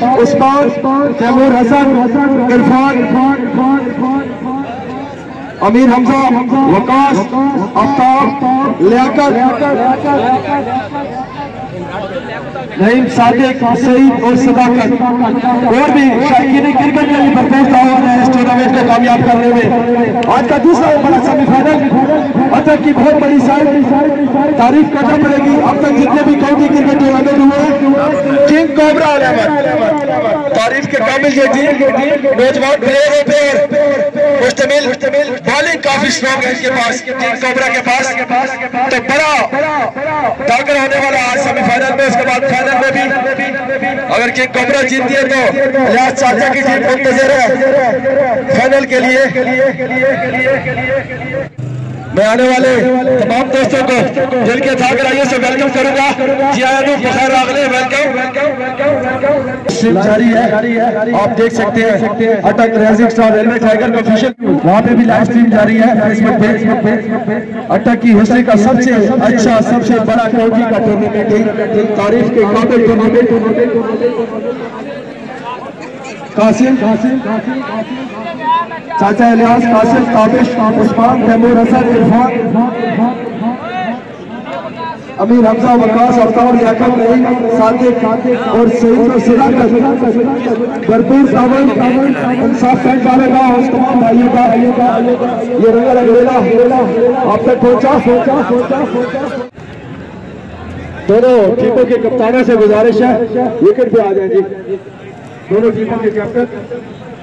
उस्मान, तैमूर हसन, इरफान, अमीर हमजा, वकास, आफ्ताब, लियाकत, नईम, सादिक, सईद और सदाकत और भी शायकीन क्रिकेट में भी भरपूर ताउन है इस टूर्नामेंट को कामयाब करने में। आज का दूसरा बड़ा सेमीफाइनल अतक की बहुत बड़ी तारीफ करना पड़ेगी। अब तक जितने भी काउंटी क्रिकेट टूर्नामेंट हुए, किंग कोबरा 11 तारीफ के काबिल ये टीम नौजवान प्लेयरों पर मुश्तमिल, बॉलिंग काफी स्ट्रॉन्ग है इनके पास, किंग कोबरा के पास। तो बड़ा टाकर होने वाला आज सेमीफाइनल में। उसके बाद फाइनल में भी अगर किंग कोबरा जीतती है तो लिहाज चाचा की टीम मुंतज़िर है फाइनल के लिए। मैं आने वाले तमाम दोस्तों को दिल के थाकर आइए से वेलकम करूंगा। जी आया बखैर आगले वेलकम जारी है, आप देख सकते हैं Attock rising star railway tiger का ऑफिशियल वहाँ पे भी लाइव स्ट्रीम जारी है फेसबुक पे। अटक की हिस्ट्री का सबसे अच्छा, सबसे बड़ा काउंटी का टूर्नामेंट, तारीफ के काबिल टूर्नामेंट। कासिम, चाचा इलियास, कासिम, ताबिश, उस्मान, तैमूर हसन, इरफान, अमीर हमजा, वकास, आफ्ताब, लियाकत, नईम, सादिक और सईद और सदाकत भरपूर तावन इंसाफ फैन डालेगा उस तमाम भाइयों का। ये रंगा रंगेला आप तक पहुंचा। दोनों टीमों के कप्तानों से गुजारिश है विकेट पे आ जाए जी, दोनों टीमों के कैप्टन।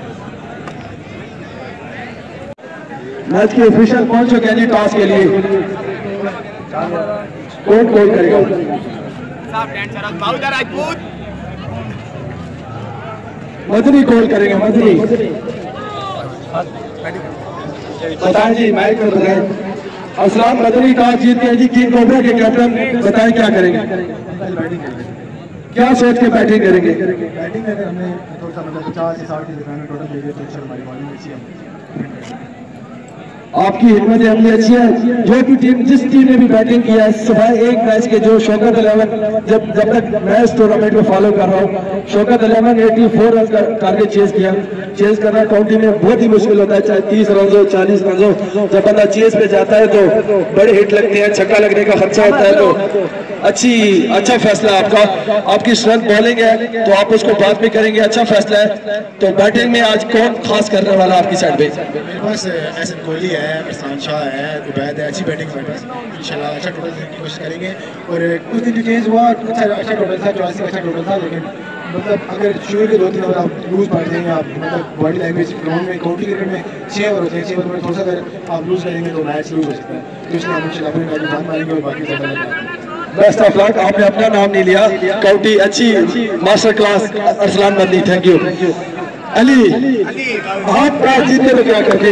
मैच के ऑफिशियल पहुंच चुके हैं जी टॉस के लिए। कौन कॉल करेगा? मदनी कॉल करेंगे, मदनी बताएं जी, माइक में बताएं। असलाम मदनी टॉस जीत गए जी, किंग कोबरा के कैप्टन, बताएं क्या करेंगे, क्या सोच के बैटिंग करेंगे? बैटिंग करें हमने थोड़ा सा मतलब 50 से 60 के दरमियान टोटल दे दिए तो हमारी बॉलिंग अच्छी है। आपकी हिम्मत अमली अच्छी है। जो भी टीम, जिस टीम ने भी बैटिंग किया है सुबह एक मैच के, जो शौकत 11 जब तक मैं इस टूर्नामेंट को फॉलो कर रहा हूँ, शौकत 11 84 रन का टारगेट चेज किया। चेज करना काउंटी में बहुत ही मुश्किल होता है, चाहे 30 रन हो 40 रन हो। जब बंदा चेज पे जाता है तो बड़े हिट लगते हैं, छक्का लगने का खर्चा होता है। तो अच्छा फैसला आपका, आपकी स्ट्रेंथ बॉलिंग है तो आप उसको बाद में करेंगे, अच्छा फैसला है। तो बैटिंग में आज कौन खास करने वाला आपकी साइड पे? मेरे पास एहसन कोहली है, इरफान शाह है, उबैद है, अच्छी बैटिंग है इंशाल्लाह। अच्छा टोटल देने की कोशिश करेंगे। और कुछ दिन चेंज हुआ, अच्छा टोटल था, 84 अच्छा टोटल था, लेकिन मतलब अगर शुरू के 2-3 ओवर आप लूज पड़ जाएंगे, आप मतलब बॉडी लैंग्वेज ग्राउंड में काउंटी क्रिकेट में 6 ओवर होते हैं, 6 ओवर में थोड़ा सा अगर आप लूज करेंगे तो मैच लूज हो सकता है। तो इसलिए हम इंशाल्लाह अपनी बैटिंग जान पाएंगे और बाकी ज़्यादा। Best of luck. आपने अपना नाम नहीं लिया, काउंटी अच्छी master class Arsalan Madni, thank you. Ali आप टॉस जीतते तो क्या करते?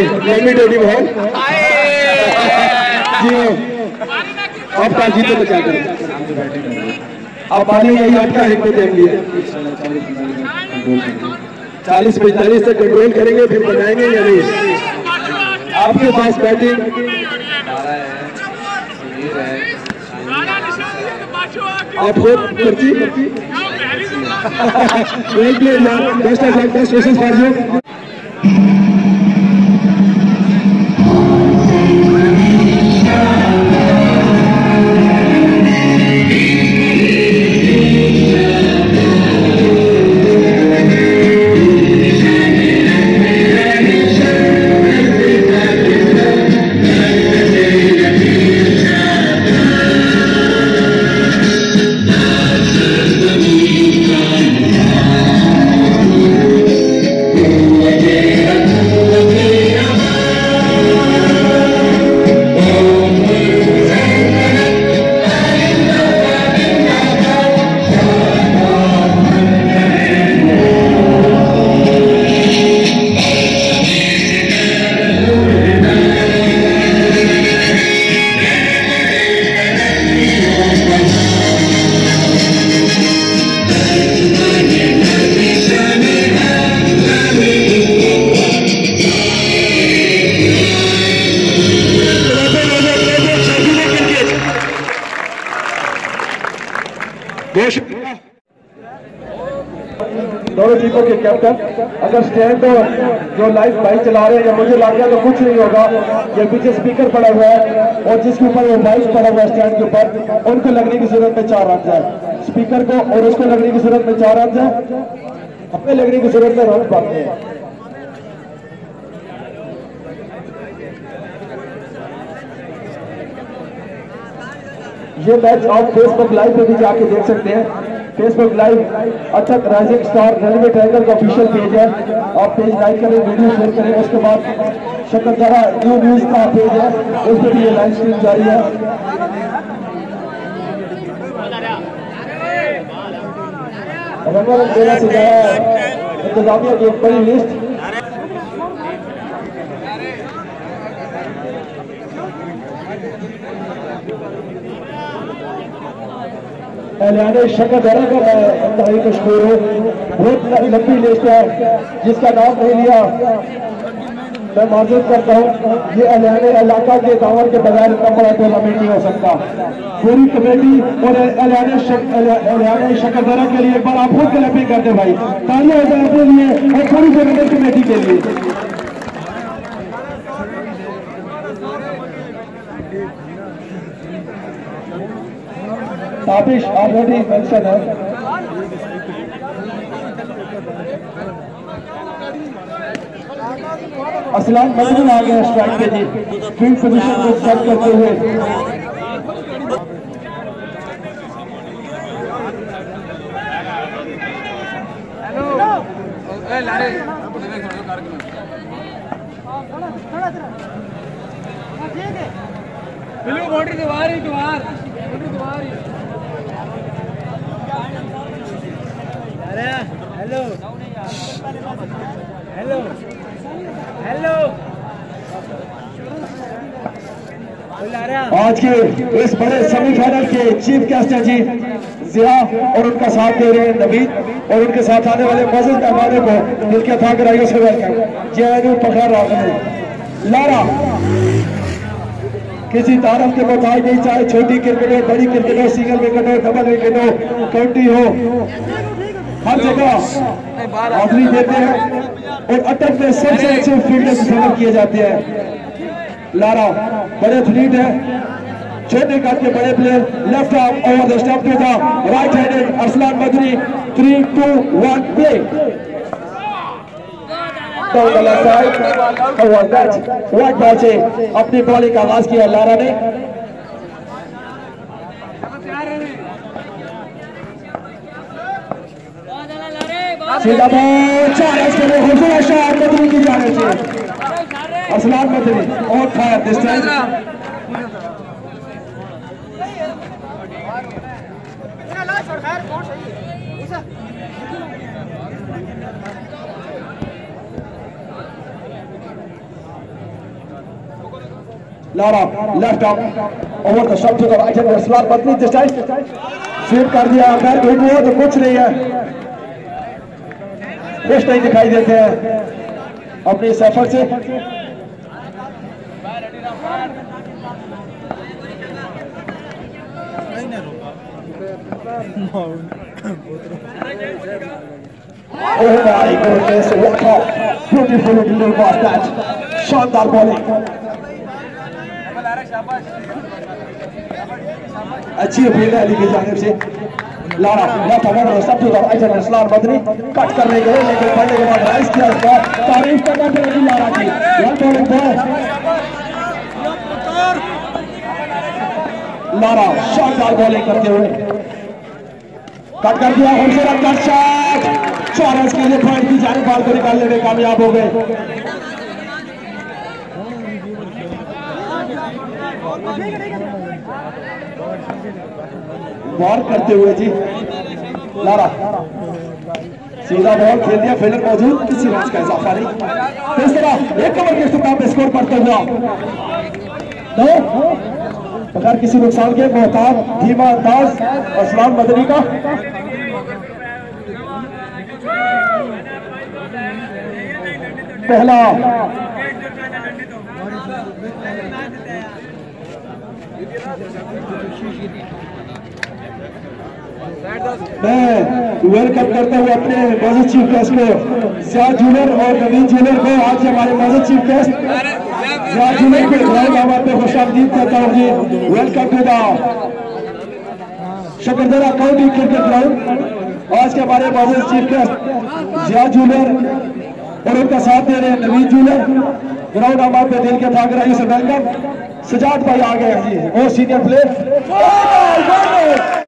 जी आप टॉस जीतते तो क्या करें? आप मानिए यही आपका हिम्मत अमली है। 40-45 तक कंट्रोल करेंगे, फिर बनाएंगे या नहीं? आपके पास बैटिंग आप खुद करती best of luck, best wishes for you. Yeah. दोनों टीमों के कैप्टन। अगर स्टैंड तो जो लाइव बाइक चला रहे हैं या मुझे लग गया तो कुछ नहीं होगा। ये पीछे स्पीकर पड़ा हुआ है और जिसके ऊपर वो बाइक पड़ा हुआ है स्टैंड के ऊपर, उनको लगने की जरूरत में 4 रन है। स्पीकर को और उसको लगने की जरूरत में 4 रन है, अपने लगने की जरूरत में रन पाते हैं। ये मैच आप फेसबुक लाइव पे भी जाके देख सकते हैं। Facebook live Attock rising star railway triangle का ऑफिशियल पेज है। आप पेज लाइक करें, वीडियो शेयर करें। उसके बाद शकरदरा न्यू न्यूज का पेज है, उस पर भी ये लाइव स्ट्रीम जारी है। रंगारंग देना से ज्यादा इंतजामिया की एक बड़ी लिस्ट। एलियाने शकरदरा का मैं इंतहाई मशहूर हूँ। बहुत लंबी लिस्ट है, जिसका नाम नहीं लिया मैं माजूद करता हूँ। ये एलियाने इलाका के दावर के बगैर इतना बड़ा टूर्नामेंट नहीं हो सकता। पूरी कमेटी और एलियाने शकरदरा के लिए एक बार आप खुद क्लैपिंग करते भाई, तालियां हो जाए अपने लिए और पूरी टूर्नामेंट कमेटी के लिए। ताबिश ऑलरेडी मेंशन है। असलान मजनून आ गए स्ट्राइक पे जी, फील्ड पोजीशन को सेट करते हुए। Hello hello hello. आज के इस बड़े सेमीफाइनल के चीफ गेस्ट हैं जी जिया, और उनका साथ दे रहे हैं नवीद, और उनके साथ आने वाले मौजूद मेहमानों को दिल के था कराइए से वेलकम। जैनू पखड़ा रात लारा किसी तारफ के मुताबिक नहीं, चाहे छोटी क्रिकेट हो, बड़ी क्रिकेट हो, सिंगल विकेट हो, डबल विकेट हो, काउंटी हो, हर जगह हाजिरी देते हैं और अटक में सबसे अच्छे फील्डर्स सेलेक्ट किए जाते हैं। लारा बड़े एथलीट है, छोटे कद के बड़े player. Left arm over the stump to the right handed Arsalan Madni. 3, 2, 1 play. White ball से अपनी बॉलिंग का आगाज किया लारा ने। सीधा बॉल 4 रन के लिए खूबसूरत शॉट मदनी की जानिब से। अरसलान मदनी और fire this time. Lara left arm over the shot to the right hand Arsalan Madni this time sweep कर दिया। अगर हिट हुआ तो कुछ नहीं है, खुश नहीं दिखाई देते हैं अपनी सफर से। Oh my goodness, what a beautiful little was that. शानदार बॉलिंग, अच्छी अपील है अली की जानिब से। लारा लेफ्ट ओवर सब to the right hand Arsalan Madni cut करने गए, लेकिन पढ़ने के बाद राइज किया। इसका तारीफ करना पड़ेगी लारा की। लारा शानदार बॉलिंग करते हुए कट कर दिया। खूबसूरत कट शॉट 4 रन के लिए पॉइंट की जानिब बॉल को निकालने में कामयाब हो गए। बॉल करते हुए जी लारा सीधा बॉल खेल दिया, फील्डर मौजूद, किसी रन का इजाफा नहीं। इस तरह एक ओवर के इख्तिताम पे स्कोर करते हुआ तो बगैर किसी नुकसान के मोहताब धीमा अंदाज अरसलान मदनी का। पहला मैं वेलकम करते हुए अपने मौजूद चीफ गेस्ट को जिया जूलर और नवीन जूलर को आज हमारे मौजूद चीफ गेस्ट जिया जूलर के ग्राउंड आवाज पे खुशामदीद करता हूँ जी। Welcome to the Shakardara county cricket ground. आज के हमारे मौजूद चीफ गेस्ट जिया जूलर और उनका साथ दे रहे हैं नवीन जूलर। ग्राउंड आवाज पे दिल के ठाकराई से वेलकम। सजाद भाई आ गए हैं जी, वो सीनियर प्लेयर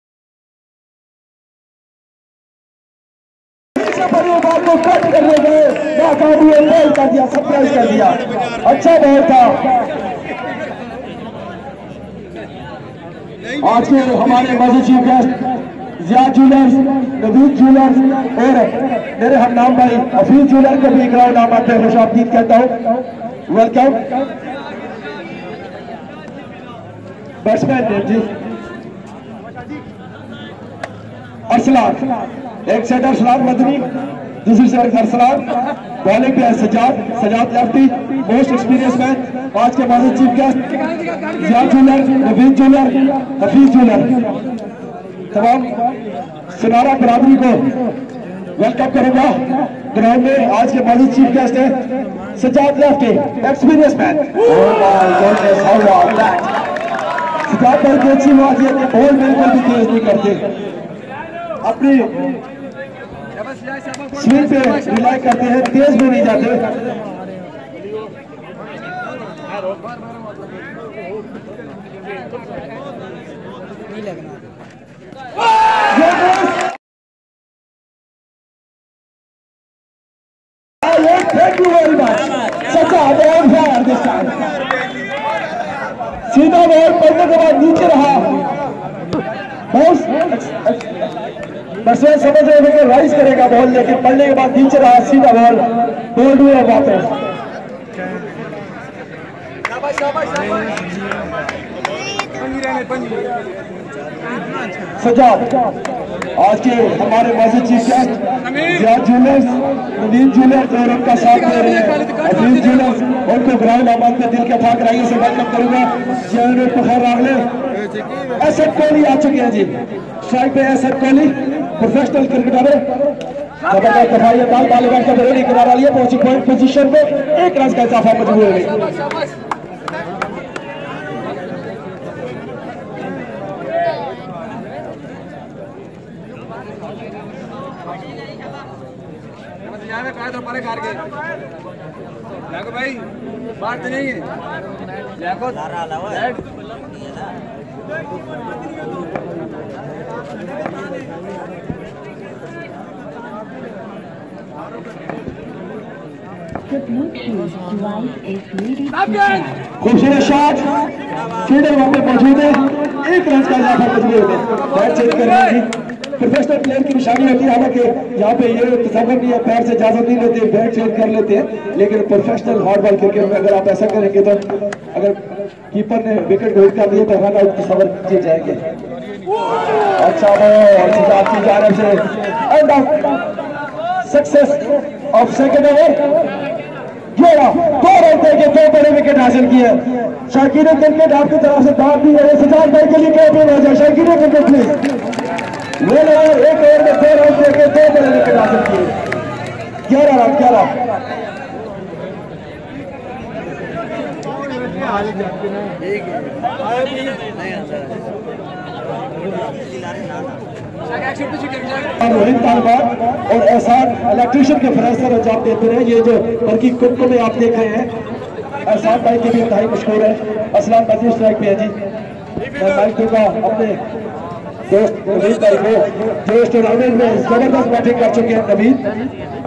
बात को कट करने गए, नाकाबी कर दिया, सरप्राइज कर दिया। अच्छा बॉल था। आज के हमारे मौजूद chief guest Zia jeweller, Naveen jeweller और मेरे हम नाम भाई हफीज जूलर को भी ग्राउंड आवाज पे खुशामदीद कहता हूँ। वेलकम। बैट्समैन जी अरसलान, एक साइड अरसलान मदनी, दूसरी साइड अरसलान। बॉलिंग पे है Sajjad lefty, most experience man. आज के मौजूद chief guest Zia jeweller, Naveen jeweller, Hafeez jeweller. तमाम सुनारा बरादरी को वेलकम करूंगा ग्राउंड में। आज के मौजूद चीफ गेस्ट है Sajjad lefty, experience man. Sajjad भाई की अच्छी बात यह कि बॉल बिल्कुल भी तेज नहीं करते, अपनी स्विंग पे रिलाई करते हैं, तेज में नहीं जाते। Thank you very much. Sajjad सीधा बॉल पड़ने के बाद नीचे रहा। बस समझ रहे थे कि राइज करेगा बॉल, लेकिन पड़ने के बाद नीचे रहा, सीधा बॉल हुआ वापस। सजाद आज के हमारे मौजूद chief guest Zia jeweller, Naveen jeweller और उनका साथ दे रहे हैं हफीज जूलर। उनको ग्राउंड आवाज में दिल के ठाकराई से वेलकम करूंगा। एसएड कोहली आ चुके हैं जी स्ट्राइक पे। एसएड कोहली प्रोफेशनल क्रिकेटर है, जबरदस्त दफाई तालिबान का बरेली किनारा लिया, पहुंची पॉइंट पोजीशन पे, 1 रन का इजाफा मजबूर है। भाई बात नहीं है खूबसूरत शॉट, फील्डर वहां पे मौजूद है, 1 रन का इजाफा मजबूर है। बैट चेंज कर रहे हैं, प्रोफेशनल प्लेयर की निशानी होती है। हालांकि यहाँ पे ये तस्वर नहीं है, पैर से इजाजत नहीं लेते, बैट चेंज कर लेते हैं, लेकिन प्रोफेशनल हार्ड बॉल क्रिकेट में अगर आप ऐसा करेंगे तो अगर कीपर ने विकेट को हिट कर दिया तो रन आउट तस्वर किए जाएंगे। अच्छा बॉल आपकी जानिब से end of success of second over. 2 run देके 2 बड़े विकेट हासिल किए। शाकीर क्रिकेट आपकी तरफ से दाव दी है सजाद भाई के लिए, कैप्टन हो जाए शाकीर क्रिकेट प्लीज। वो लोग 1 ओवर में 2 रन देके 2 बड़े विकेट हासिल किए। 11 रन 11। रोहित तालबार और एहसान इलेक्ट्रिशियन के फैसले अंजाम देते रहे। ये जो बल्कि कुक में आप देख रहे हैं, एहसान भाई के भी इंतहाई मशहूर है। असलाम बदी स्ट्राइक पे है जी। मैं माइक दूंगा अपने दोस्त नवीन भाई को, जो इस टूर्नामेंट में जबरदस्त बैटिंग कर चुके हैं। नवीन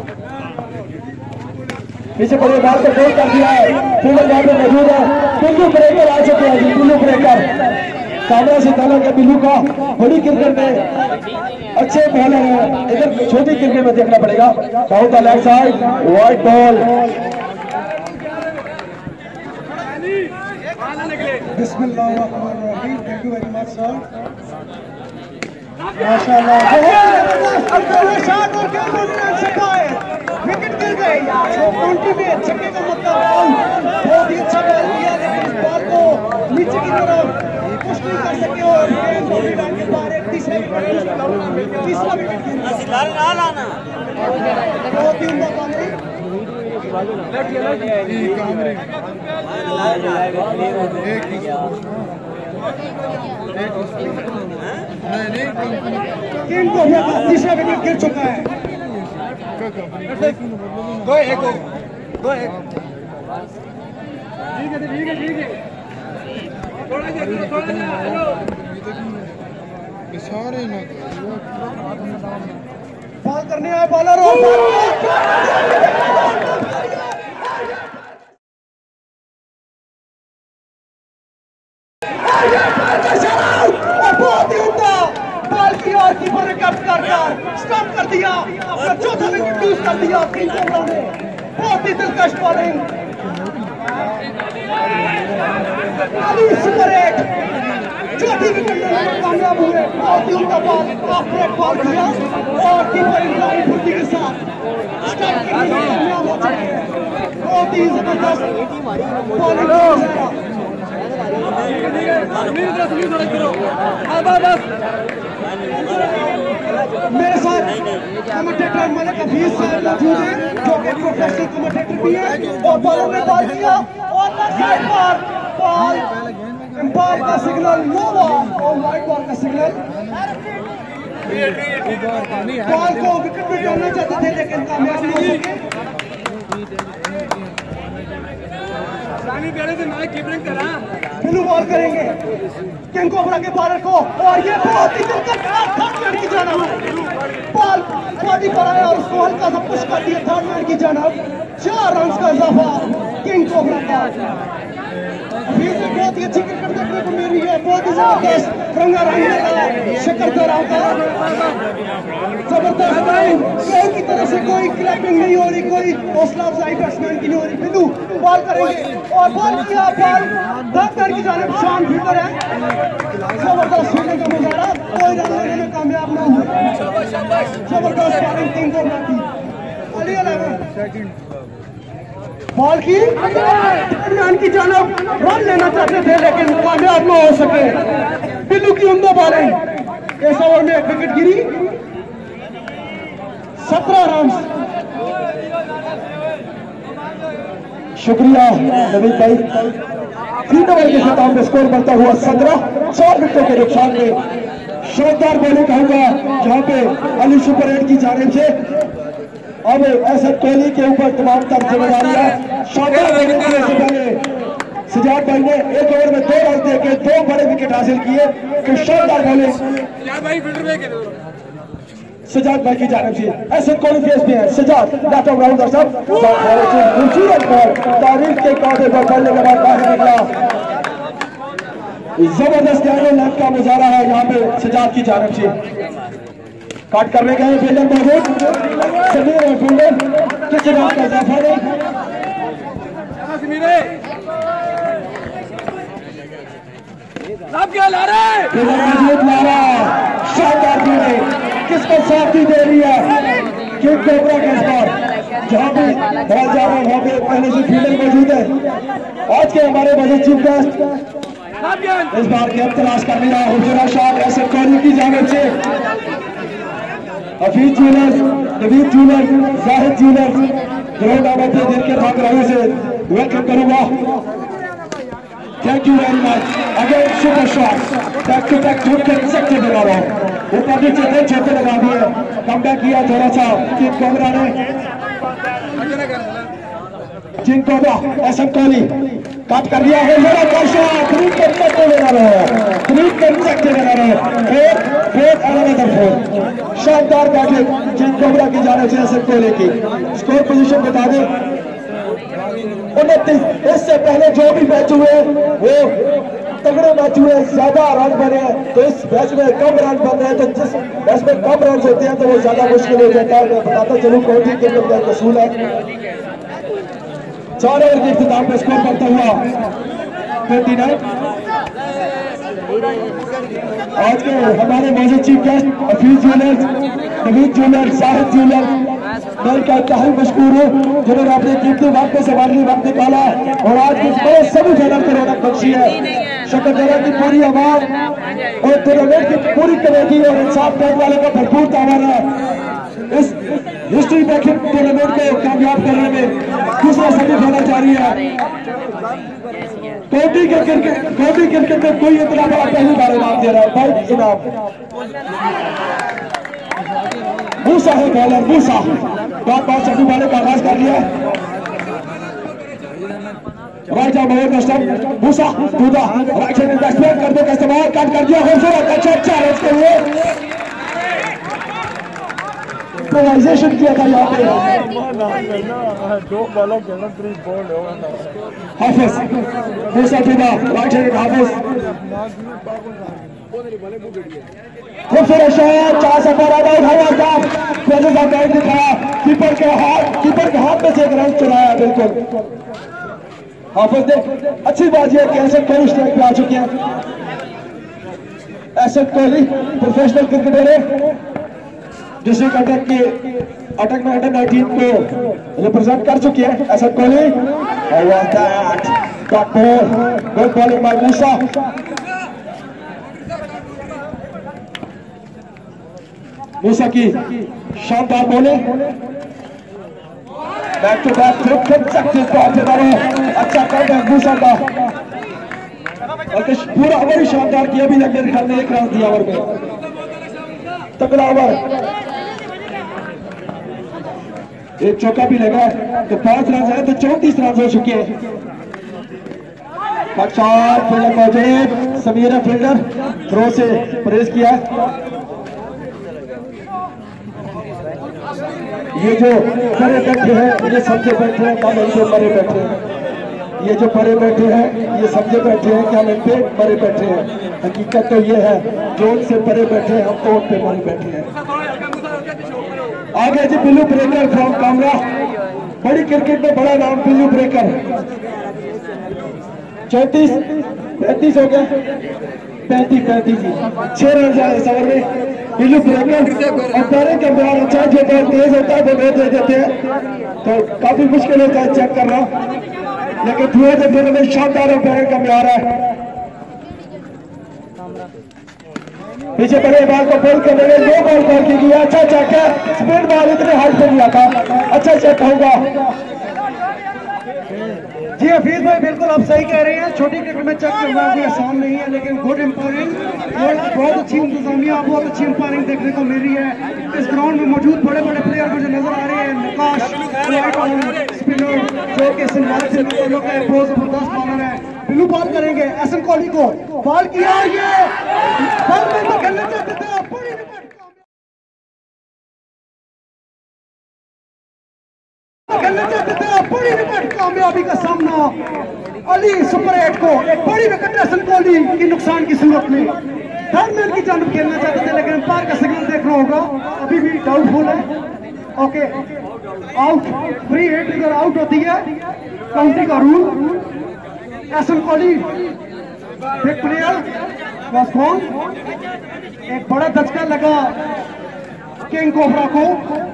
पीछे बड़े बार को गोल कर दिया है, फील्डर वहां पे मौजूद है। बिल्लू ब्रेकर आ चुके हैं जी, बिल्लू ब्रेकर कामरा से ताला के बिल्लू का बड़ी क्रिकेट में अच्छे बॉलर है, इधर छोटी क्रिकेट में देखना पड़ेगा। Down the left side wide ball. बिस्मिल्लाहिर्रहमानिर्रहीम। Thank you very much sir. माशाल्लाह विकेट गिर गए, काउंटी में छक्के का मतलब बहुत ही अच्छा बॉल किया, लेकिन इस बॉल को नीचे की तरफ कुछ नहीं कर सके। तीसरा विकेट गिर चुका है। दो एक ठीक है थोड़ा सारे ना बॉल करने आए बॉलर और बहुत ही उम्दा बॉल की और कीपर ने कट कर स्टॉप कर दिया। अपना चौथा विकेट लूज कर दिया किंग कोबरा ने। बहुत ही दिलकश बॉलिंग, सुपर 8 चौथी विकेट लेने में कामयाब हुए। बहुत ही उम्दा बॉल ऑफ ब्रेक बॉल किया और कीपर इब्राहिम फुर्ती के साथ स्टॉप करने में कामयाब हो चुके हैं। बहुत ही जबरदस्त बॉलिंग मेरे साथ कमेंटेटर मलिक हफीज साहब मौजूद हैं जो कि प्रोफेशनल कमेंटेटर भी हैं। और बॉलर ने बॉल किया और साइड पर बॉल एम्पायर का सिग्नल नो बॉल और वाइड बॉल का सिग्नल। बॉल को विकेट पे डालना चाहते थे लेकिन कामयाब नहीं हो सके। बिल्लू बॉल करेंगे किंग कोबरा के बॉलर को और ये बहुत ही दिलकश थर्ड मैन की जानिब बॉल बॉडी पर आया और उसको हल्का सा पुश कर दिया थर्ड मैन की जानिब। 4 रन्स का इजाफा किंग कोबरा का। हफीज ने बहुत ही अच्छी क्रिकेट देखने को मिल रही है। बहुत ही जबरदस्त रंगारंग शक्कर दौराव का जबरदस्त कोई की तरफ से कोई क्लैपिंग नहीं हो रही, कोई हौसला अफजाई बैट्समैन की नहीं हो रही। बिल्लू बॉल करेंगे और बॉल किया बॉल थर्ड मैन की जानिब। शान फील्डर है, जबरदस्त फील्डिंग का मुजाहरा, कोई रन लेने में कामयाब ना हुआ। जबरदस्त बॉलिंग किंग कोबरा की। अली 11 बॉल की मैन की जानिब रन लेना चाहते थे लेकिन कामयाब न हो सके। बिल्लू की उम्दा बॉलिंग, इस ओवर में 1 विकेट गिरी, 17 रन। शुक्रिया नवीद भाई। 3 ओवर के खिताब में स्कोर बढ़ता हुआ 17, 4 विकेटों के नुकसान में शानदार बॉलिंग कहूंगा जहां पे अली सुपर 8 की जानिब से अब एसएन कोहली के ऊपर तमाम तर जिम्मेदारियां शानदार बॉलिंग करने से पहले सजाद भाई ने 1 ओवर में 2 रन देकर 2 बड़े विकेट हासिल किए। तो शानदार बॉलिंग सजाद भाई की जानिब से एसएन कोहली फेस में है। सजाद लेफ्ट ऑफ राउंडर साहब खूबसूरत बॉल तारीफ के कांटे पर पड़ने के बाद बाहर निकला। जबरदस्त लैंप का मुजाहरा है यहाँ पे सजाद की जानिब से। काट करने गए फील्डर मौजूद समीर और फील्डर किसी बात का इजाफा नहीं। शानदार फील्डिंग किसको साथ दे रही है किंग कोबरा के इस बार जहां भी बॉल जा रहा है वहां पे पहले से फील्डर मौजूद है। आज के हमारे मजे चीफ गेस्ट इस बार गेम तलाश कर लिया खूबसूरत शॉट एसएन कोहली की जानिब से। Hafeez jewellers, Naveed jewellers, Zahid jewellers ground आबाद दिल के भागराही से वेलकम करूंगा। Thank you very much. Again super shot back to back झूठ के सकते लगा रहा हूं ऊपर नीचे 2 छक्के लगा दिए। कम बैक किया थोड़ा सा किंग कोबरा ने। किंग कोबरा एसएन कोहली काट कर दिया है। जरा कैशा 3 के सकते लगा रहा है 3 के सकते लगा रहा है 4 अनदर 4 शानदार बैटिंग किंग कोबरा की जानिब से एसएन कोहली की। स्कोर पोजीशन बता दें 29। इससे पहले जो भी मैच हुए वो तगड़े मैच हुए, ज्यादा रन बने, तो इस मैच में कम रन बन रहे हैं। तो जिस मैच में कम रन होते हैं तो वो ज्यादा मुश्किल हो जाता है। मैं बताता चलूं कोहली के अंदर कसूल है। 4 ओवर के इख्तिताम पे स्कोर करता हुआ 29। आज के हमारे मौजूद chief guest Hafeez jewellers, Naveed jewellers, Zahid jewellers मैं इनका इंतहाई मशकूर हूँ जिन्होंने अपने कीमती वक्त से हमारे लिए वक्त निकाला और आज इस बड़े सेमीफाइनल को रौनक बख्शी है। शकरदरा की पूरी आवाज और टूर्नामेंट की पूरी कमेटी और इंसाफ करने वाले का भरपूर तावन है। इस हिस्ट्री मेकिंग टूर्नामेंट को कामयाब करने में दूसरा सेमीफाइनल जारी है। कौटी क्रिकेट में कोई इतना बड़ा पहली बार इनाम दे रहा है। भाई इनाम मूसा है, बॉलर मूसा बात सभी वाले का आगाज कर लिया। Right arm over custom Musa दूधा राइट हैंड बैट्समैन कर दो का इस्तेमाल कट कर दिया खूबसूरत अच्छा रन के लिए इम्प्रोवाइजेशन किया था यहाँ पे। हाफिज मूसा दूधा राइट हैंड हाफिज खूबसूरत शॉट 4 से पर आधा उठाया था दिखाया कीपर के हाथ में से एक रन चुराया। बिल्कुल हाफिज ने अच्छी बात यह कि एसएन कोहली स्ट्राइक पे आ चुके हैं। एसएन कोहली प्रोफेशनल क्रिकेटर है डिस्ट्रिक्ट अटैक में अंडर 19 को रिप्रेजेंट कर चुके हैं। SN Kohli good bowling by Musa. Musa की शानदार बॉलिंग बैक टू बैक फिर सक्सेस अच्छा कर मूसा का पूरा ओवर ही शानदार किया। भी लगे ने एक रन दिया ओवर में तगड़ा ओवर एक चौका भी लगा तो 5 रन है तो 34 रन हो चुके हैं। फील्डर मौजूद समीर फील्डर थ्रो से परहेज किया। ये जो परे बैठे हैं ये समझे बैठे हैं क्या नहीं परे बैठे हैं। ये जो परे बैठे हैं ये समझे बैठे हैं क्या नहीं पे परे बैठे हैं। हकीकत तो ये है जो उनसे परे बैठे हैं हम तो उन पे परे बैठे हैं। आगे जी बिल्लू ब्रेकर फ्रॉम कामरा बड़ी क्रिकेट में बड़ा नाम बिल्लू ब्रेकर 34-35 हो गया 35 जी 6 रन जाए इस ओवर में। बिल्लू ब्रेकर और पैरे के बयान अच्छा जो बहुत तेज होता है वो बहुत दे देते हैं तो काफी मुश्किल होता है चेक करना लेकिन थ्रू द टूर्नामेंट शानदार और पैरे का बयान है। पीछे बड़े बॉल को बॉल करने में 2 बॉल बॉल की गई अच्छा चेक है। स्पिन बॉल इतने हाइट पे लिया था अच्छा चेक होगा। जी हफीज भाई बिल्कुल आप सही कह रहे हैं। छोटी क्रिकेट में चेक करना कोई आसान नहीं है लेकिन गुड एम्पायरिंग और बहुत अच्छी इंतजामिया बहुत अच्छी एम्पायरिंग देखने को मिल रही है। इस ग्राउंड में मौजूद बड़े बड़े प्लेयर मुझे नजर आ रहे हैं। नकाश स्पिनर जो कि बहुत जबरदस्त बॉलर है। बिल्लू बॉल करेंगे एसएन कोहली को बॉल किया ये बॉल में खेलना चाहते थे बड़ी विकेट कामयाबी का सामना अली सुपर 8 को एक बड़ी विकेट एसएन कोहली की नुकसान की सूरत में थर्ड मैन की जानब खेलना चाहते थे लेकिन अंपायर का सिग्नल देखना होगा अभी भी डाउटफुल है। ओके आउट फ्री हिट इधर आउट होती है काउंटी का rule. SN Kohli big player was gone. एक बड़ा धचका लगा किंग कोबरा को।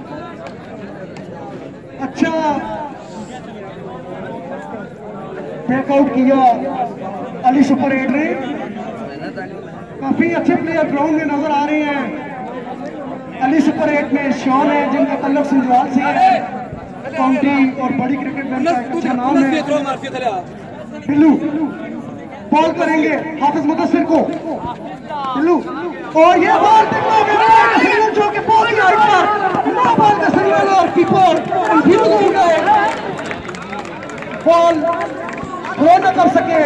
अच्छा ब्रेकआउट किया अली सुपर 8 ने। काफी अच्छे प्लेयर ग्राउंड में नजर आ रहे हैं। अली सुपर 8 में शॉन है जिनका तल्लुक सिंधवाल से है काउंटी और बड़ी क्रिकेट में अच्छा नाम है। बिल्लू बॉल करेंगे हाफिज मुदस्सिर को बिल्लू और ये बॉल जो कि बहुत ही हाइट पर नो बॉल का सिग्नल और कीपर कंफ्यूज हो गए बॉल थ्रो न कर सके।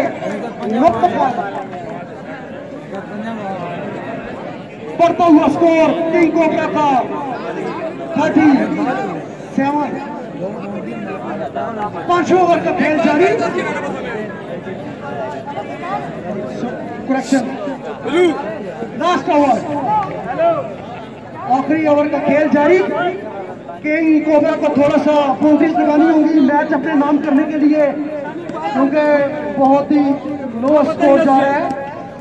बढ़ता हुआ स्कोर किंग कोबरा का 37। 5 ओवर का खेल जारी। करेक्शन लास्ट ओवर आखिरी ओवर का खेल जारी। किंग कोबरा को थोड़ा सा बाउंड्रीज लगानी होगी मैच अपने नाम करने के लिए क्योंकि बहुत ही लो स्कोर जा रहा है।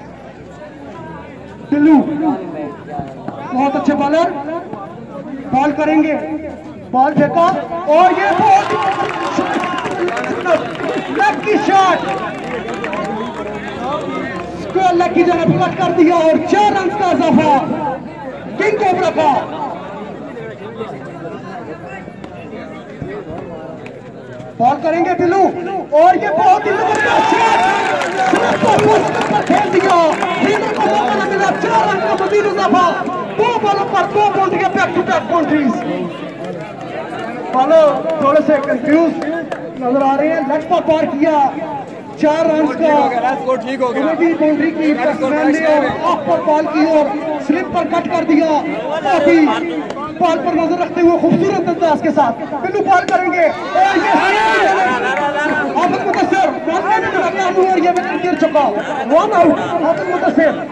बिल्लू बहुत अच्छे बॉलर बॉल करेंगे बॉल फेंका और ये बहुत लकी शॉट को अल्लाह की जानब कट कर दिया और 4 रन का इजाफा किंग कोबरा का। बॉल करेंगे बिलू और ये बहुत ही जबरदस्त खेल दिया, लीडर को मौका न मिला। 4 रन का मजीद इजाफा, 2 बॉलों पर 2 boundary, back to back boundaries. Bowler थोड़े से कंफ्यूज नजर आ रहे हैं। लेग पर पार किया, 4 रन का बाउंड्री की, बैट्समैन ने ऑफ पर बॉल की और स्लिप पर कट कर दिया। बहुत ही बॉल पर नजर रखते हुए खूबसूरत अंदाज के साथ बिल्लू बॉल करेंगे और ये हाफिज मुदस्सिर बॉल करने में नाकाम हुआ और ये विकेट गिर चुका। 1 out Hafiz Mudassir.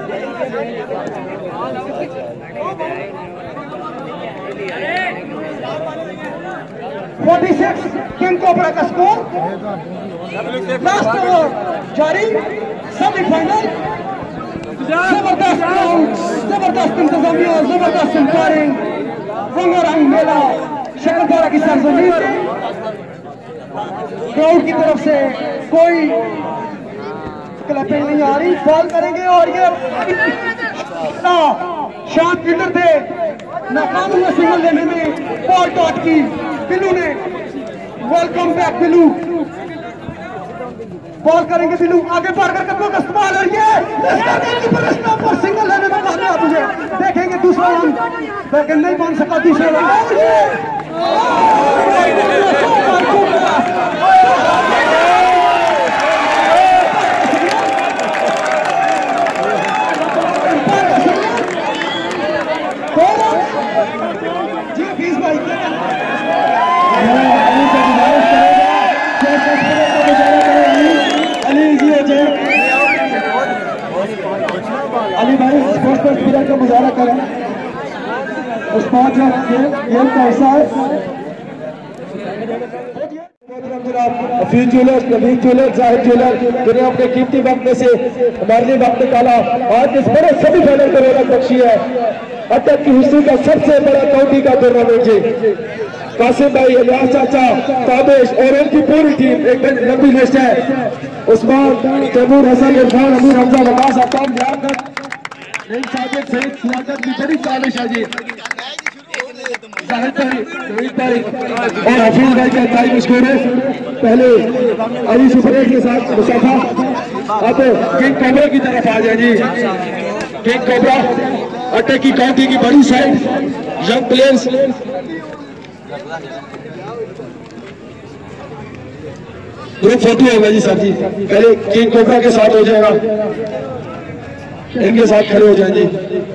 46 king cobra का स्कोर। लास्ट ओवर जारी, सेमीफाइनल। जबरदस्त ग्राउंड, जबरदस्त इंतजामिया, जबरदस्त अंपायरिंग, रंगारंग मेला शक्करपारा की सरजमीन से। क्राउड की तरफ से कोई क्लैपिंग नहीं आ रही। बॉल करेंगे और ये शांत फील्डर थे, नाकाम हुए सिंगल लेने में। बॉल डॉट की बिल्लू ने। Welcome back Billu. बॉल करेंगे बिल्लू, आगे बढ़ कर कदमों का इस्तेमाल और ये पर सिंगल लेने में कामयाब हुए। देखेंगे दूसरा रन, लेकिन नहीं मान सका दूसरा रन। जी फीस भाई अली भाई स्पोर्ट्स पर स्पीकर का मुजाहरा करें। उस 5 गेम का हिस्सा है। Hafeez jewellers, Naveed jewellers, Zahid jewellers, जिन्हें अपने कीमती वक्त में से हमारे लिए वक्त निकाला, आज इस बड़े सेमीफाइनल को रौनक बख्शी है। अब तक की हिस्ट्री का सबसे बड़ा काउंटी का टूर्नामेंट जी। कासिम भाई, अलियास चाचा, ताबिश और उनकी पूरी टीम, एक लंबी लिस्ट है। उस्मान, तैमूर, हसन, इरफान, अमीर, हमजा, वकास, आफ्ताब, नईम, साजिद, सईद, सियासत की बड़ी साजिश है जी। जाहिद भाई, नवीद भाई और हफीज भाई का टाइम स्कोर है। पहले अली सुपर 8 के साथ मुसाफा। अब किंग कोबरा की तरफ आ जाए जी। किंग कोबरा अटैक की काउंटी की बड़ी side, young players. Group photo होगा जी सर जी। पहले किंग कोबरा के साथ हो जाएगा, इनके साथ खड़े हो जाए जी।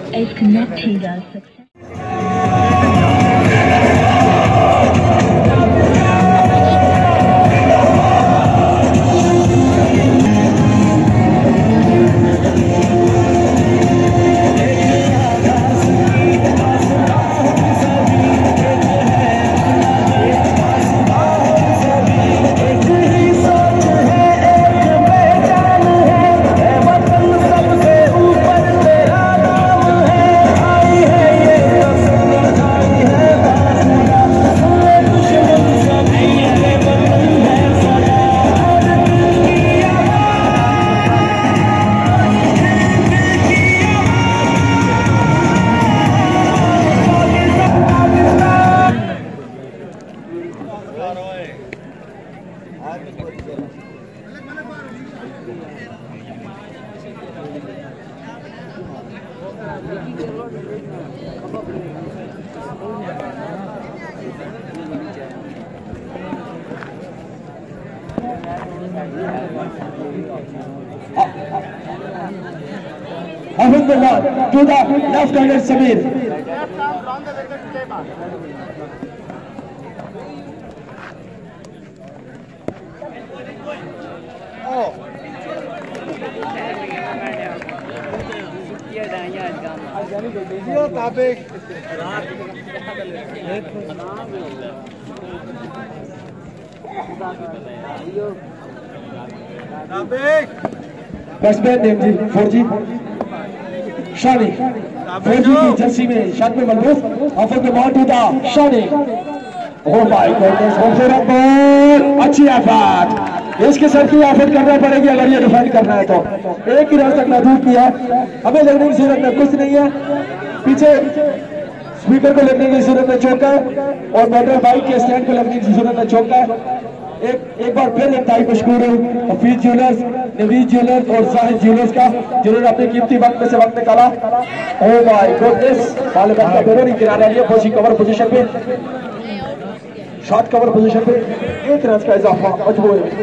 Alhamdulillah, to the left-handed Samir. Batsman name जी 4G शानी, 4G की जर्सी में शर्ट में मलबूस। ऑफर के ball to the Shani. Oh my goodness, खूबसूरत बॉल, अच्छी एफर्ट। इसके सर की आफत करना पड़ेगी अगर ये डिफाइन करना है तो। एक ही रास्ता महदूद किया, हमें लगने की सूरत में कुछ नहीं है, पीछे स्पीकर को लगने की सूरत में चौका है और मोटर बाइक के स्टैंड को लगने की सूरत में चौका है। एक बार फिर इंतहाई मशहूर हूँ हफीज ज्वेलर्स, नवीद ज्वेलर्स और जाहिद ज्वेलर्स का, जिन्होंने अपने कीमती वक्त में से वक्त निकाला। ओह माय गॉडनेस, तालिबान का बेरोनी किनारा लिया, फौजी कवर पोजीशन पे, शॉर्ट कवर पोजीशन पे, 1 रन का इजाफा मजबूर है।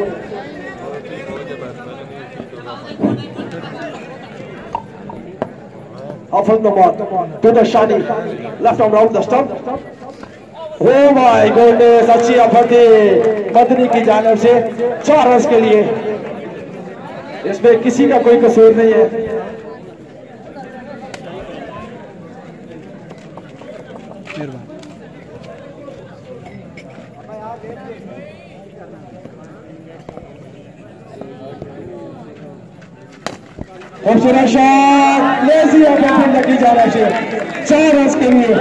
After the ball to the Shani, left arm round the stump. Oh my goodness, अच्छी आफत है मदनी की जानिब से 4 रन के लिए। इसमें किसी का कोई कसूर नहीं है। खूबसूरत शॉट, लेजी ऑपरेशन लगी जा रहा है 4 रन के लिए।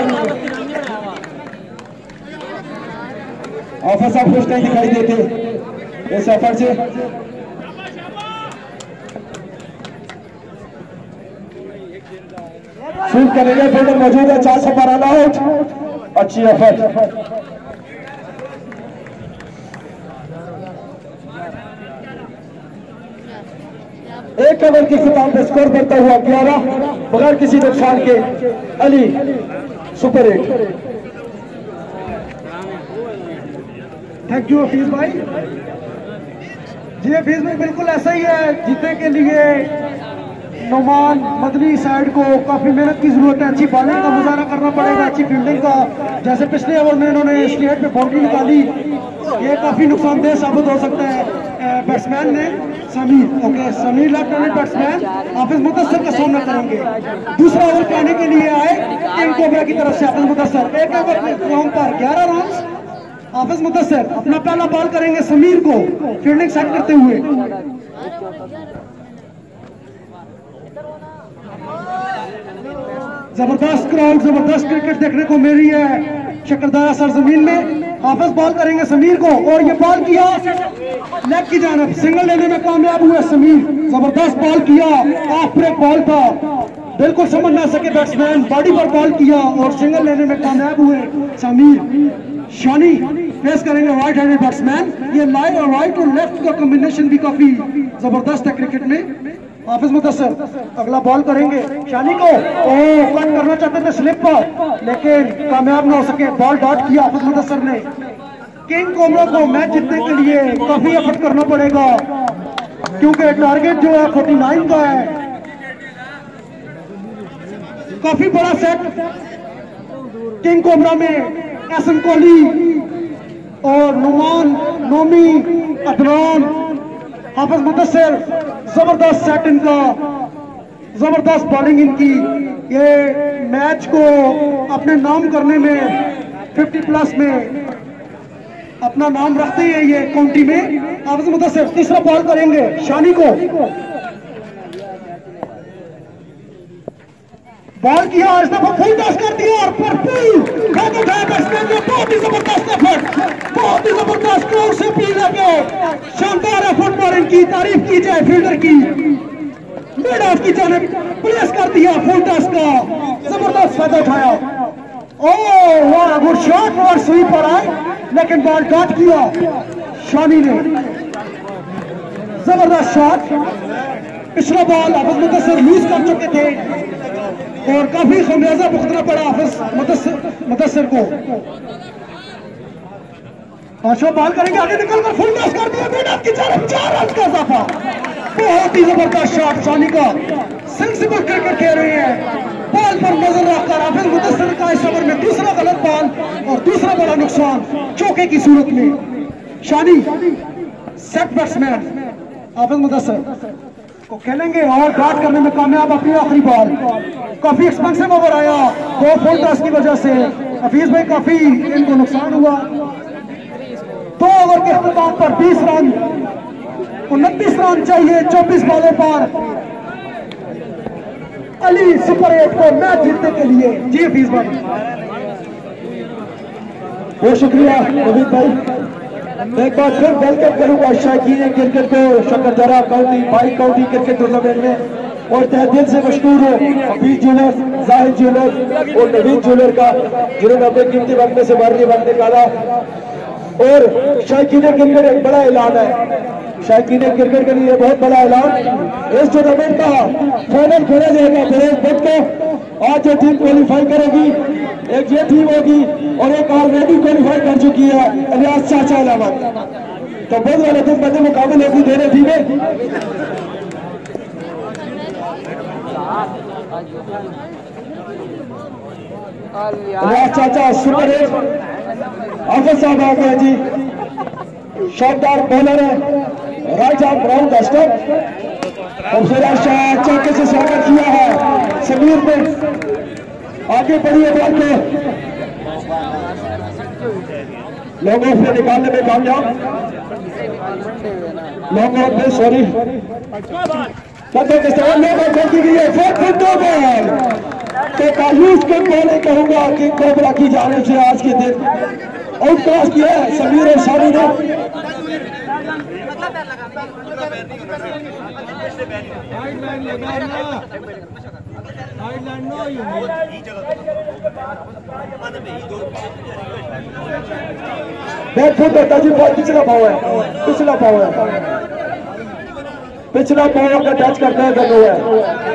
ऑफर साहब खुश नहीं दिखाई देते इस ऑफर से। शूट करेंगे, फील्डर मौजूद है, 4 पर ऑल आउट। अच्छी ऑफर, एक ओवर की खिताब पे स्कोर बढ़ता हुआ 11 बगैर किसी नुकसान के। Ali super 8। Thank you Hafeez भाई। जी हफीज भाई बिल्कुल ऐसा ही है, जीतने के लिए नुमान मदनी साइड को काफी मेहनत की जरूरत है, अच्छी बॉलिंग का मुजाहरा करना पड़ेगा, अच्छी फील्डिंग का। जैसे पिछले ओवर में इन्होंने स्ट्रेट पे बाउंड्री निकाली, ये काफी नुकसानदेह साबित हो सकता है। बैट्समैन ने Sameer, okay Sameer left handed batsman Hafiz Mudassar का सामना करेंगे। दूसरा ओवर पाने के लिए आए किंग कोबरा की तरफ से हाफिज मुदस्सर। एक ओवर में ग्राउंड पर 11 रन। हाफिज मुदस्सर अपना पहला बॉल करेंगे समीर को फील्डिंग सेट करते हुए। जबरदस्त क्राउड, जबरदस्त क्रिकेट देखने को मिल रही है शक्करदारा सरजमीन में। हाफिज बॉल करेंगे समीर को और ये बॉल किया लेग की जानब, सिंगल लेने में कामयाब हुए समीर। जबरदस्त बॉल किया, ऑफ ब्रेक बॉल था, बिल्कुल समझ ना सके बैट्समैन, बॉडी पर बॉल किया और सिंगल लेने में कामयाब हुए समीर। शानी फेस करेंगे राइट हैंडेड बैट्समैन। ये लाइट और राइट और लेफ्ट का कॉम्बिनेशन भी काफी जबरदस्त है क्रिकेट में। हाफिज मुदस्सर अगला बॉल करेंगे शानी को, कट करना चाहते थे स्लिप पर लेकिन कामयाब ना हो सके, बॉल डॉट किया हाफिज मुदस्सर ने। किंग कोबरा को मैच जीतने के लिए काफी एफर्ट करना पड़ेगा क्योंकि टारगेट जो है 49 का है। काफी बड़ा सेट किंग कोबरा में एहसन कोहली और नुमान, नोमी, अदनान, हाफिज मुदस्सर, जबरदस्त सेट इनका, जबरदस्त बॉलिंग इनकी। ये मैच को अपने नाम करने में 50+ में अपना नाम रखते हैं ये काउंटी में। हाफिज मुदस्सर तीसरा बॉल करेंगे शानी को, बॉल किया इस दफा फुल टॉस कर दिया और भरपूर खत उठाया बैट्समैन ने। बहुत ही जबरदस्त एफर्ट, बहुत ही जबरदस्त क्राउड से अपील लगे, शानदार एफर्ट पर इनकी तारीफ की जाए। फील्डर की मिड ऑफ की जानिब प्लेस कर दिया, फुल टॉस का जबरदस्त फायदा उठाया। ओह वाह, गुड शॉट और स्वीप पर आए लेकिन बॉल डॉट किया शानी ने। जबरदस्त शॉट। पिछला बॉल हाफिज मुदस्सर लूज कर चुके थे और काफी खमियाजा भुगतना पड़ा हाफिज मुदस्सर को। पांचवा बॉल करेंगे, आगे निकलकर फुल टॉस कर दिया, मिड ऑफ की तरफ 4 रन का इजाफा। बहुत ही जबरदस्त शॉट शानी का, सेंसिबल क्रिकेट खेल रहे हैं, बॉल पर नजर रखकर। हाफिज मुदस्सर का इस ओवर में दूसरा गलत बॉल और दूसरा बड़ा नुकसान चौके की सूरत में। शानी सेट बैट्समैन हाफिज मुदस्सर को खेलेंगे और डॉट करने में कामयाब। अपनी आखिरी बॉल काफी एक्सपेंसिव ओवर आया 2 फुल टॉस की वजह से। हफीज भाई काफी इनको नुकसान हुआ। 2 ओवर के इख्तिताम पर 20 रन, 29 रन चाहिए 24 बॉलों पर अली सुपर 8 को मैच जीतने के लिए। जी हफीज भाई बहुत शुक्रिया नवीद भाई। मैं एक बार फिर वेलकम करूंगा शायकीन क्रिकेट को Shakardara county by county cricket tournament में, और तहे दिल से मशकूर हो हफीज ज्वेलर्स, जाहिद ज्वेलर्स और नवीद ज्वेलर का, जिन्होंने अपने कीमती वक्त में से मारने वक्त निकाला। और शायकीन क्रिकेट एक बड़ा ऐलान है, शायकीन क्रिकेट के लिए बहुत बड़ा ऐलान, इस टूर्नामेंट का फाइनल खेला जाएगा बृहस्पति को। आज जो टीम क्वालिफाई करेगी, एक ये टीम होगी और एक ऑलरेडी क्वालिफाई कर चुकी है इलियास चाचा अलामत। तो बहुत वाले दिन बंदे मुकाबले होगी दोनों टीमें। इलियास चाचा सुपर हिट, आफिद साहब आ गए जी, शानदार बॉलर है, राइट आर्म राउंड डस्टर, खूबसूरत शॉट चौके से स्वागत किया है समीर ने, आगे बढ़ी है बॉल को, लॉन्ग ऑफ से निकालने में कामयाब, लॉन्ग ऑफ में सॉरी पत्थर के सवाल लॉन्ग ऑफ गलती की है, 4 फुट 2 बॉल। तो कायूस को बोले कहूंगा कि कोबरा की जानिब से आज के दिन आउट क्रॉस किया है समीर और सानी ने। बैक फुट होता जी, बहुत पिछला पाव है, पिछला पाव है, पिछला पाव का टच करता है गलो है।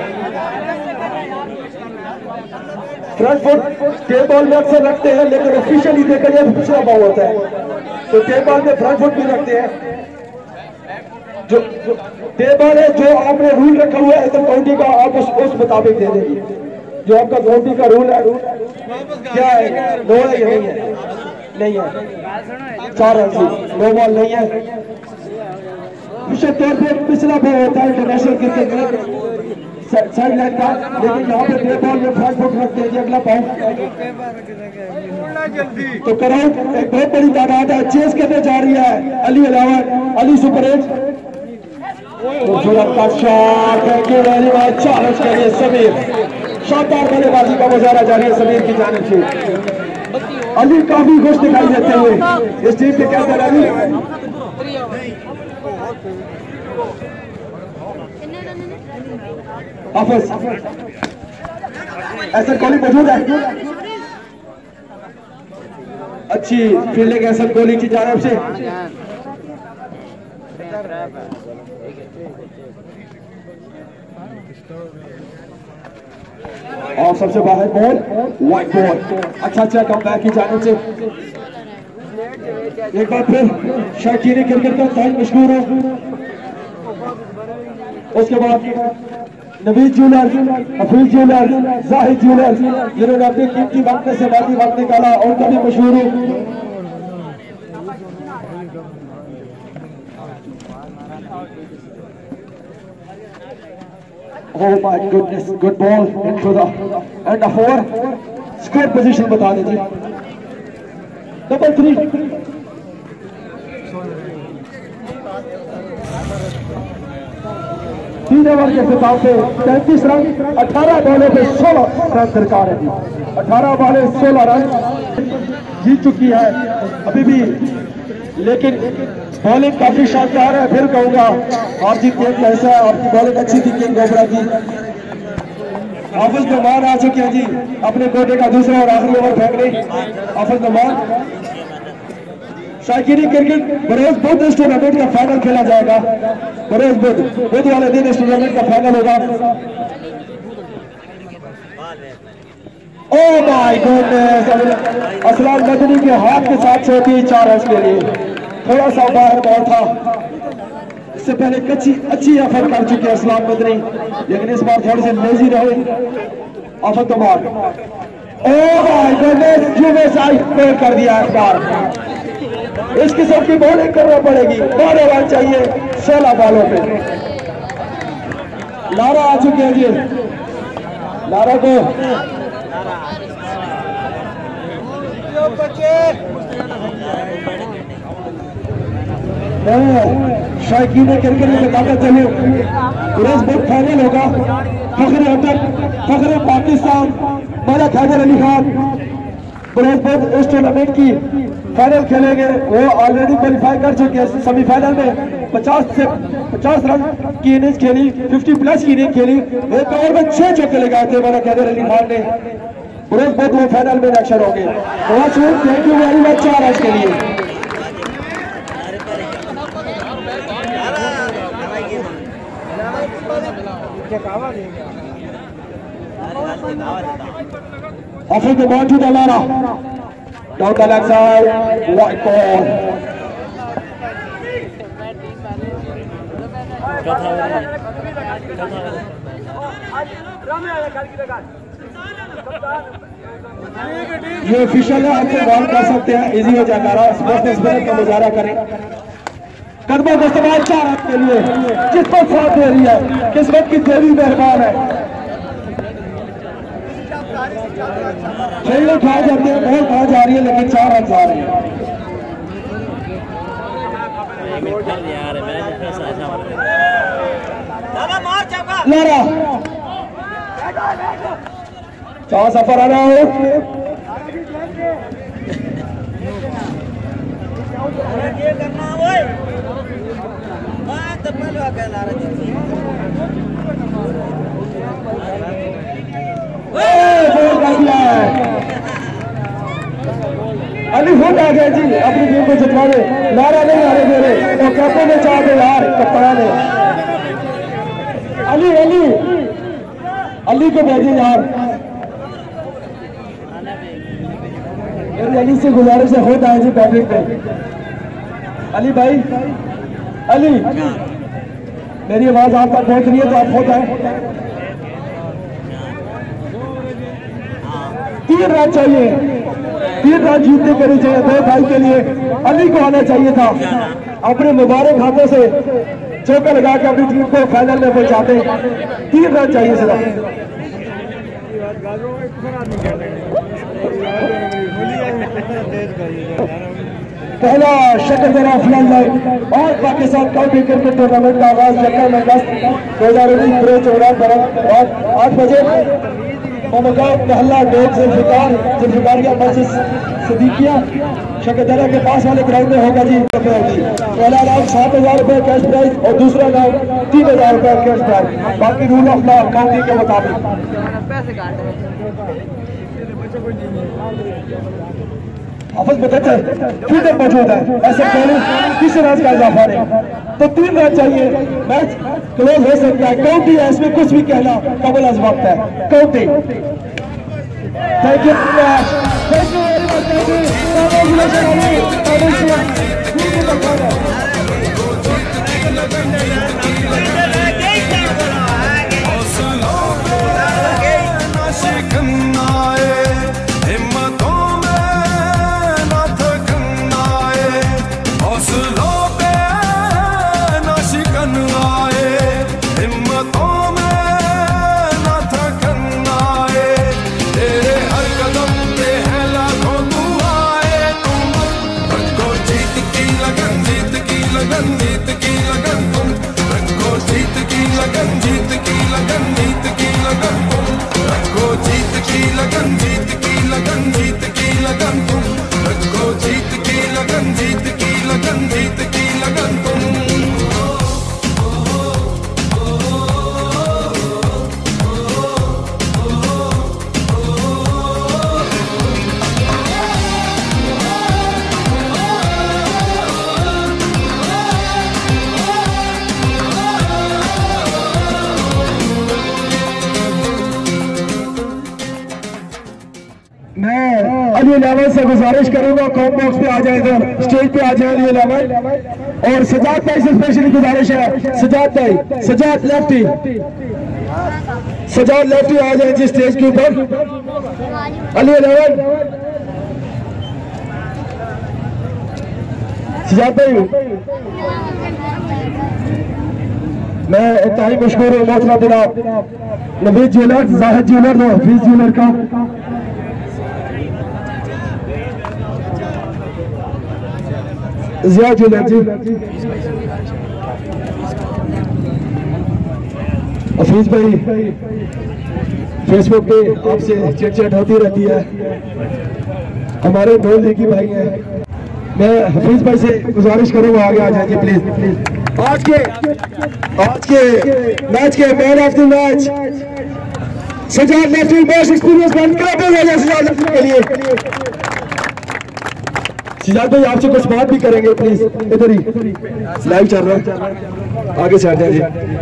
फ्रंट फुट टेप बॉल में अक्सर रखते हैं, लेकिन ऑफिशियली देखा जाए पिछला पाव होता है, तो टेप बॉल में फ्रंट फुट भी रखते हैं। जो टेप बॉल है, जो आपने रूल रखा हुआ है काउंटी का, आप उस मुताबिक दे देंगे। जो आपका काउंटी का रूल है क्या है, 2 है या नहीं है? नहीं है, 4 रन से 2 बॉल नहीं है। विशेष तौर पर पिछला पाव होता है इंटरनेशनल क्रिकेट में साइड लाइन का, लेकिन यहाँ पे टेप बॉल में फ्रंट फुट रखते हैं अगला पाव। तो कराउट एक बहुत बड़ी तादाद है, चेस करने जा रही है अली अलावन, अली सुपर एज, खूबसूरत का शॉट है, चैलेंज के लिए समीर, शानदार बल्लेबाजी का मुजाहरा जारी है समीर की जानिब से। अली काफी खुश दिखाई देते हुए इस टीम के कैप्टन अली। हाफिज एहसन कोहली मौजूद है, अच्छी फील्डिंग एहसन कोहली की जानिब से। और सबसे बाहर बॉल, व्हाइट बॉल, अच्छा कम बैक की जानिब से। एक बार फिर शायकीन क्रिकेट का तहे मशहूर हो। उसके बाद Naveed jeweller, Hafeez jeweller, Zahid jeweller, जिन्होंने अपनी कीमती वक्त से बाकी वक्त निकाला, उनका भी मशहूर हो। Oh my goodness, good ball into the and a 4 square position बता दीजिए, डबल 3। तीन ओवर के खिताब पे 33 रन, 18 बॉलों पे 16 रन दरकार है, 18 बॉलें 16 रन जीत चुकी है अभी भी, लेकिन बॉलिंग काफी शानदार है। फिर कहूंगा आप जीत गेम कैसा है, आपकी बॉलिंग अच्छी थी किंग कोबरा की। हाफिज नमान आ चुके हैं जी, अपने कोटे का दूसरा और आखिरी ओवर फेंकने। हाफिज नमान, शायकीन क्रिकेट बरोज बुध इस टूर्नामेंट का फाइनल खेला जाएगा, बरोज बुध वाले दिन इस टूर्नामेंट का फाइनल होगा। Oh my goodness, Aslam Madani के हाथ के साथ छोटी 4 रन के लिए, थोड़ा सा बाहर बॉल था, इससे पहले अच्छी एफर्ट कर चुके हैं असलाम मदनी, लेकिन इस बार थोड़े से लेजी रहे। आफत तमाम, ओह माय गॉडनेस, जुमे साइड पे कर दिया इस बार। इस किस्म की बॉलिंग करना पड़ेगी, 12 रन चाहिए 16 बॉलों पे। लारा आ चुके हैं जी, लारा को शायकीन क्रिकेट में बताता चले, बृहस्पति फाइनल होगा, फखरे अटक, फखरे पाकिस्तान, मलिक हैदर अली खान बृहस्पति इस टूर्नामेंट की फाइनल खेलेंगे वो ऑलरेडी क्वालिफाई कर चुके हैं। सेमीफाइनल में 50 रन की इनिंग्स खेली, 50 प्लस की इनिंग खेली, एक ओवर में 6 चौके लगाए थे मैंने कैदर अली खान ने। बहुत वो फाइनल में इलेक्शन होंगे। Thank you very much 4 run के लिए। Offer the ball to the Lara. Down the left side, white ball. ये ऑफिशियल है, आपको बॉल कर सकते हैं, इजी हो जाएगा। लारा स्पोर्ट्स स्पिरिट का मुजाहरा करें। कदमों का इस्तेमाल 4 रन के लिए, किस्मत साथ दे रही है, किस्मत की देवी मेहरबान है। खेल उठाए जाते हैं, बॉल कहा जा रही है, लेकिन 4 रन आ रही है। लारा चार सफर आ रहा है। अली हुड आ गया जी, अपनी टीम को जितवा दे। लारा नहीं आ रहे मेरे तो कैप्टन ने चाह दे यार, कप्तान ने अली अली अली को भेजे यार। मेरी अली से गुजारिश है, खुद आए जी बैटिंग पे। अली भाई, अली मेरी आवाज आप तक पहुंच रही है तो आप खुद आए। 3 रन चाहिए, 3 रन जीतने के लिए चाहिए। 2 भाई के लिए अली को आना चाहिए था, अपने मुबारक हाथों से चौका लगा के अपनी टीम को फाइनल में पहुंचाते। 3 रन चाहिए सिर्फ। पहला शकरदरा फ्लड लाइट और पाकिस्तान काउंटी क्रिकेट टूर्नामेंट का आगाज 2019 बुरे 8 बजे महल्ला डेट जुल्फिकारिया मस्जिद सिद्दीकिया शकरदरा के पास वाले ग्राउंड में होगा जी। पहला राउंड 7,000 रुपए कैश प्राइज और दूसरा राउंड 3,000 रुपए कैश प्राइज, बाकी रूल ऑफ लॉ काउंटी के मुताबिक। हाफिज बदत फील्डर मौजूद है, ऐसे पहले किसी रन का इजाफा नहीं, तो 3 रन चाहिए, मैच क्लोज हो सकता है। काउंटी है, इसमें कुछ भी कहना कबल अज वक्त है। काउंटी थैंक यू अली 11 से गुजारिश करूंगा कॉम बॉक्स पे आ जाए, इधर स्टेज पे आ जाए अली 11। और सजाद भाई से स्पेशली गुजारिश है, सजाद भाई, सजाद लेफ्टी आ जाए जी स्टेज के ऊपर। अली 11 सजाद भाई, मैं इंतहाई मशहूर हूँ मोहतरम जनाब नवीद ज्वेलर, जाहिद ज्वेलर और हफीज ज्वेलर का। जिया ज्वेलर जी, हफीज भाई फेसबुक पे आपसे चिट चैट होती रहती है, हमारे दो लेकी भाई हैं। मैं हफीज भाई से गुजारिश करूंगा आगे आ जाइए प्लीज। आज के मैच के man of the match Sajjad lefty best experience man Sajjad lefty के लिए। सजाद भाई आपसे कुछ बात भी करेंगे प्लीज, इधर ही लाइव चल रहा है, आगे से आ जाइए।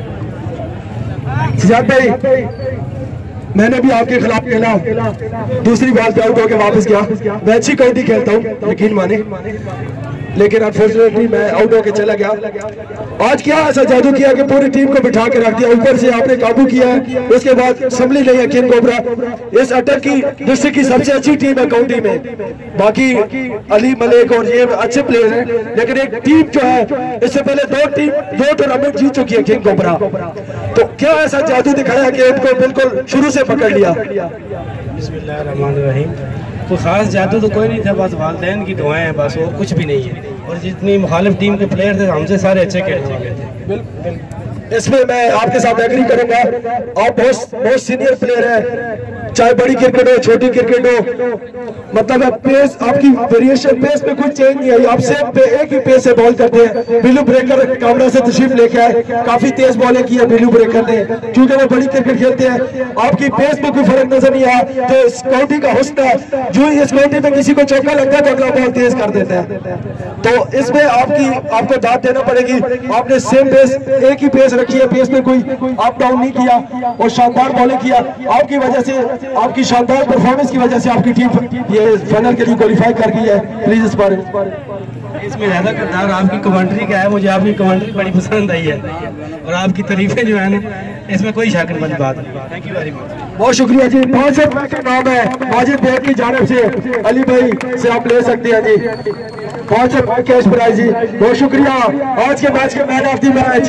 सजाद भाई मैंने भी आपके खिलाफ खेला, दूसरी बॉल पे आउट होकर वापस गया। मैं अच्छी काउंटी खेलता हूँ यकीन माने, लेकिन अनफॉर्चुनेटली मैं आउट होकर चला गया। आज क्या ऐसा जादू किया कि पूरी टीम को बिठा के रख दिया, ऊपर से आपने काबू किया है, उसके बाद संभली नहीं है किंग कोबरा। इस अटक की डिस्ट्रिक्ट की सबसे अच्छी टीम है काउंटी में, बाकी अली मलिक और ये अच्छे प्लेयर हैं, लेकिन एक टीम जो है इससे पहले दो टूर्नामेंट जीत चुकी है किंग कोबरा। तो क्या ऐसा जादू दिखाया कि इनको बिल्कुल शुरू से पकड़ लिया? बिस्मिल्लाहिर्रहमानिर्रहीम। कोई खास जादू तो कोई नहीं था, बस वालिदैन की दुआएं हैं, बस वो कुछ भी नहीं है। और जितनी मुखालिफ टीम के प्लेयर थे हमसे सारे अच्छे खेले थे। इसमें मैं आपके साथ एग्री करूंगा। आप बहुत सीनियर प्लेयर हैं, चाहे बड़ी क्रिकेट हो छोटी क्रिकेट हो, मतलब पेस आपकी वेरिएशन पेस में कुछ चेंज नहीं आई, आप सेम पे एक ही पेस से बॉल करते हैं। बिल्लू ब्रेकर कामरा से तशरीफ लेके आए, काफी तेज बॉलें की है बिल्लू ब्रेकर ने, क्योंकि वो बड़ी क्रिकेट खेलते हैं। आपकी पेस में कोई फर्क नजर नहीं आया, तो इस काउंटी का हुस्न है, जो इस काउंटी में किसी को चौका लगता है तो अगला बॉल तेज कर देता है। तो इसमें आपको दाद देना पड़ेगी। आपने सेम पेस एक ही पेस रखी है, पेस में कोई अप डाउन नहीं किया और शानदार बॉलिंग किया। आपकी वजह से, आपकी शानदार परफॉर्मेंस की वजह से आपकी टीम ये फाइनल के लिए क्वालिफाई कर गई है। प्लीज इस बारे में इसमें ज्यादा किरदार आपकी कमेंट्री का है, मुझे आपकी कमेंट्री बड़ी पसंद आई है और आपकी तारीफें जो है ना, इसमें कोई शक वाली बात नहीं। थैंक यू वेरी मच, बहुत शुक्रिया जी। 500 का नाम है माजिद बेग की जानिब से, अली भाई से आप ले सकते हैं जी 500 कैश प्राइज जी। बहुत शुक्रिया। आज के मैच के man of the match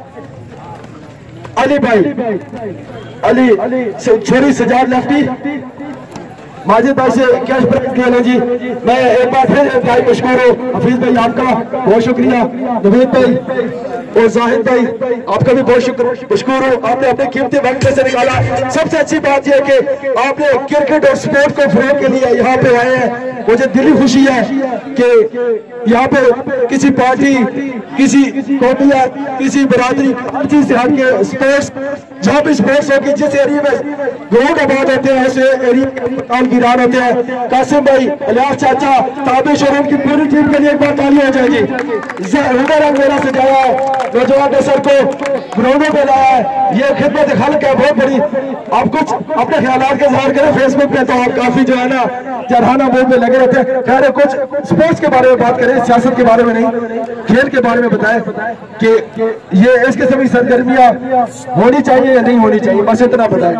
Ali भाई, अली छोरी सजाद लेफ्टी, माजिद भाई से कैश प्राइज ले लो जी। मैं एक बार फिर भाई मशकूर हूँ, हफीज भाई आपका बहुत शुक्रिया, नवीद भाई और जाहिद भाई आपका भी बहुत मशकूर हूँ, आपने अपने कीमती वक्त से निकाला। सबसे अच्छी बात यह है कि आपने क्रिकेट और स्पोर्ट को फरोग के लिए यहाँ पे आए हैं। मुझे दिली खुशी है कि यहाँ पे किसी पार्टी, किसी कौमियत, किसी बरादरी, हर चीज से हट के स्पोर्ट्स, जहाँ भी स्पोर्ट्स होगी, जिस एरिया में लोग आबाद होते हैं उस एरिया गिरान होते हैं। कासिम भाई, इलियास चाचा, ताबिश और उनकी पूरी टीम के लिए एक बार ताली हो जाएगी। रंग मेरा सजाया है, नौजवान नस्ल को ग्राउंडों पे लाया है, ये खिदमत खल्क है बहुत बड़ी। आप कुछ अपने ख्यालात का इजहार करें फेसबुक पे, तो आप काफी जो है ना जरहाना बोल में लगे रहते हैं। खैर कुछ स्पोर्ट्स के बारे में बात करें, सियासत के बारे में नहीं, खेल के बारे में बताएं कि ये इस किस्म की सरगर्मियां होनी चाहिए या नहीं होनी चाहिए, बस इतना बताएं।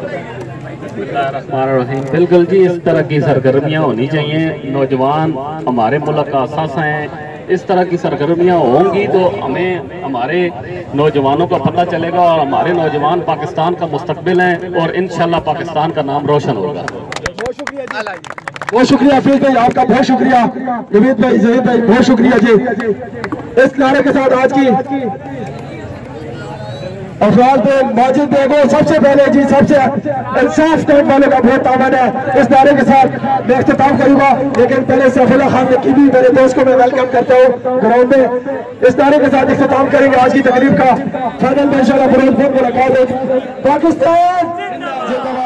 बिल्कुल जी, इस तरह की सरगर्मियाँ होनी चाहिए। नौजवान हमारे मुल्क का असासा है, इस तरह की सरगर्मियाँ होंगी तो हमें हमारे नौजवानों का पता चलेगा और हमारे नौजवान पाकिस्तान का मुस्तकबिल हैं और इंशाल्लाह पाकिस्तान का नाम रोशन होगा। बहुत शुक्रिया हफीज भाई, आपका बहुत शुक्रिया। नवीद भाई, जहीद भाई, बहुत शुक्रिया जी। इस नारे के साथ आज की अफराज बेग, माजिद बेग और सबसे पहले जी सबसे इंसाफ करने वालों का बहुत तावन है। इस नारे के साथ मैं इख्तिताम करूंगा, लेकिन पहले सैफुल्लाह खान की भी मेरे दोस्त को मैं वेलकम करता हूँ ग्राउंड में। इस नारे के साथ इख्तिताम करेंगे आज की तकरीब का। फाइनल में इंशाल्लाह फिरोजपुर मुलाकात होगी। पाकिस्तान जिंदाबाद।